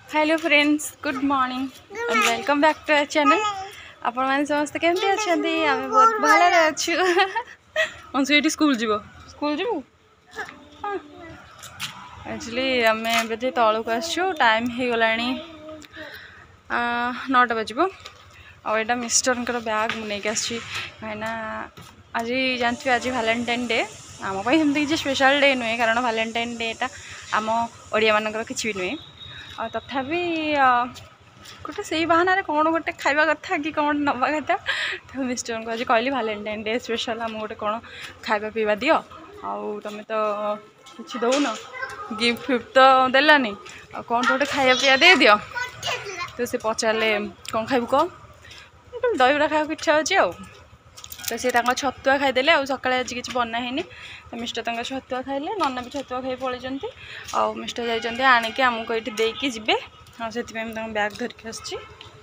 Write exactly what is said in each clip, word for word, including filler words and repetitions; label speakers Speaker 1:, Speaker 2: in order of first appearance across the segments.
Speaker 1: Hello friends, good morning and welcome back to our channel. आपण मैंने समस्त केमती अच्छा आम बहुत भल अच्छु। अंशु ये स्कूल जीव स्कूल जीवु एक्चुअली आम ए तौक आसु टाइम हो गला नौटा बजब। आईटा मिस्टर बैग मुझे कहीं आज जानते आज वैलेंटाइन डे आम सेमती किसी स्पेशल डे नुहे कारण वैलेंटाइन डेटा आम ओडिया मानकर किसी भी नुहे। तथापि गोटे से बाहाना कौन गोटे खावा कथा कि कौन नवा कथा तो मिस्टर को आज कहली वैलेंटाइन डे स्पेशल आम गोटे कौन खावा पीवा दियो आउ तुम तो किसी दौन गिफ्ट फिफ्ट तो देलानी आ कौन गोटे खावा पीवा दे दियो। तो से पचारे कौन खाइबू कह दहीबरा खावा इच्छा अच्छे आ तो सी छतुआ खाईदे आ सका आज किसी बनानी तो मिस्टर तक छतुआ खाइले नना भी छतुआ खाई पलैंट आ मिस्टर जाइए आणिकी आमको ये देकी जी हाँ से बैग धरिकी आसी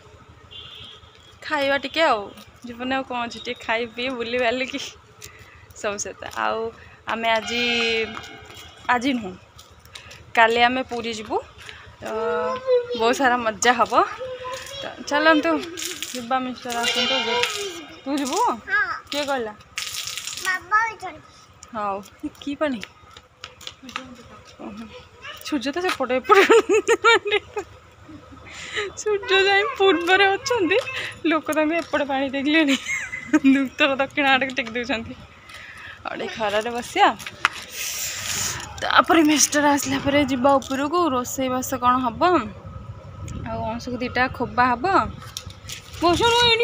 Speaker 1: खाइबा टिके जीवन आ कौन अच्छे खाई पी बुली बालिकी सब से आम आज आज नुह काली आम पूरी जीवु तो बहुत सारा मजा हम तो चलतु जा मिस्टर आसतु तू जीवु किए कहला हाँ कि पानी सूर्य तो सेपटे सूर्य जाए पूर्वर अच्छा लोक एपटे पा देखले उत्तर दक्षिण आड़े टेक दौरान अड़े खरारे बसिया तापर मिस्टर आसला पर जीवा उपरक रोसई बास कौन हम अंश को दीटा खोबा हम बस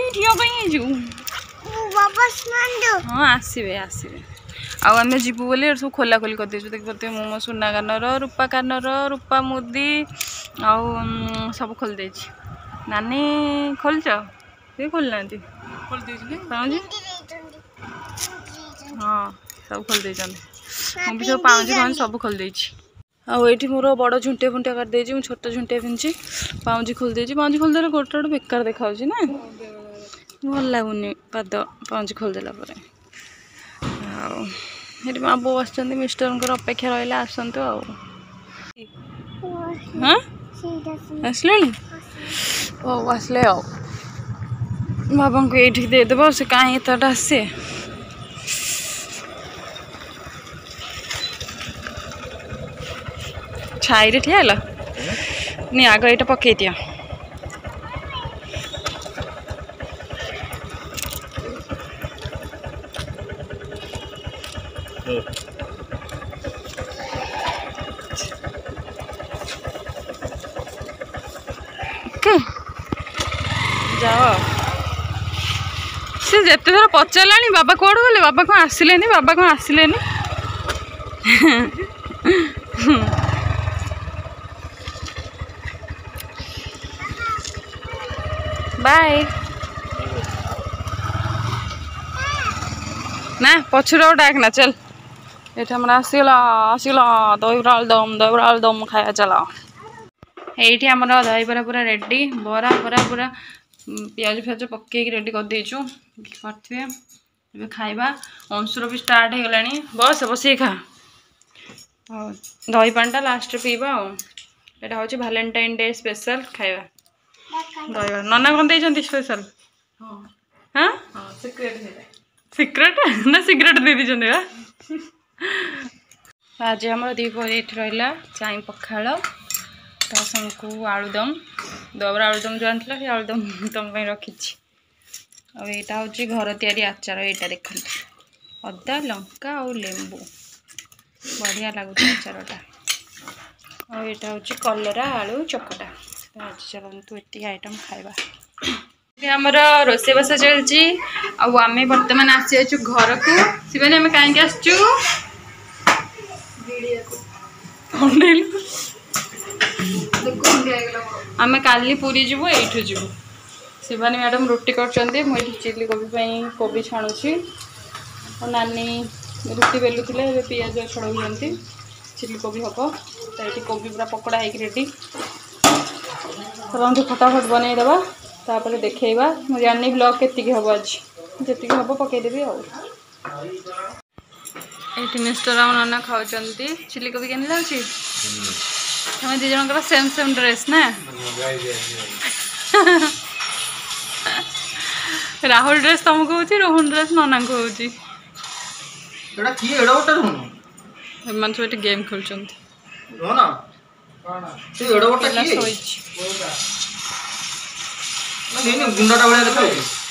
Speaker 1: हाँ आसवे आसवे आम जीवु बोले सब खोला खोली कर देख पाते मो सुना कानर रूपा कानर रूपा मुदी आउ सब खोल दे नानी खोलच ये खोलना हाँ सब खोल दे मुझे सब पाँच पाँच सब खोल दे आईटी मोर बड़ झुंटे फुंटे कर दे छोट झुंटे पिंधि पाँच खोल दे पाँच खोलदे गोटे गोटे बेकार देखा ना भल लगुनि पाद पाँच खोलदेला ये माँ बो आस मिस्टर अपेक्षा रहा आसतु हाँ आसले ओ आसले आ बाबा को ये देदेव से कहीं एतटा आसे छाई ठिया नहीं आग ये पकई दिया जाओ से जिते थर पचारा बाबा कौड़ गले बाबा कौन आसिले बाबा कौन आसिले बाय ना पछुरा डाकना चल ये आसगला आसगला दहीबरा आलुदम दहीबरा आलुदम खाया चला ये आम दहीबरा पूरा रेडी बरा बरा पूरा पियाज फियाज पकईक रेडी कर देचु करें खाइबा अंशुर भी स्टार्ट हो गला बस बस खा दही पानी लास्ट पीवा यहाँ हूँ वैलेंटाइन डे स्पेशल खाइबा दहीबरा नना कौन दे स्पेशल हाँ सिक्रेट ना सिक्रेट दे दी आज आम दीपर ये रहा चाई पखाड़ को आलुदम दबरा आलुदम जो आनी से आलुदम तुम रखी और यहाँ हूँ घर तैयारी आचार यहाँ देखते अदा लंका और लेंबू बढ़िया लगुच आचारटा और यहाँ हूँ कलरा आलू चकटा आज चलतु ये आइटम खाइबा आमर रोसे बस चलती आम बर्तमान आसी घर को शिवानी आम कहीं आसचु आम काली पूरी जीवु एठू जीवु शिवानी मैडम रुटी कर मुझे चिली कोबी कोबी छाणुची और नानी रुटी बेलुले पियाज छड़ाऊँच चिली कोबी हम तो ये कोबी पूरा पकड़ा है रेडी तो फटाफट बनईदे तापर देखा मुझे जानी ब्लॉग के हम आज जी हम पकईदेवी आ मिस्टर नना खाऊँ चिली कोबी के लगे तुम्हें दी जन सेम सेम ड्रेस ना राहुल ड्रेस तुमको होची रोहन ड्रेस नना को होची
Speaker 2: एटा की एडा ओटा रोहन
Speaker 1: मन सब गेम खेलुछन
Speaker 2: रोना काना से एडा ओटा की
Speaker 1: सोइच
Speaker 2: ना गुंडाटा बळिया देखो